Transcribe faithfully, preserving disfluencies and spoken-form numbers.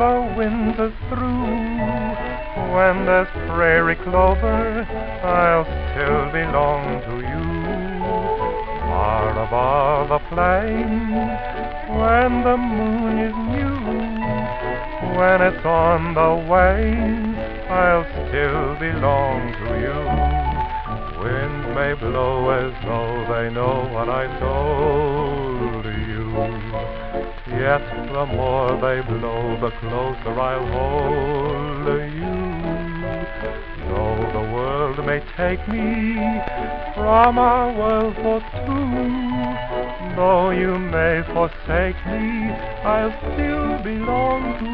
the winter's through, when there's prairie clover, I'll still belong to you. Far above the plain, when the moon is new, when it's on the wane, I'll still belong to you. Winds may blow as though they know what I told you, yet the more they blow, the closer I'll hold you. Though the world may take me from our world for two, though you may forsake me, I'll still belong to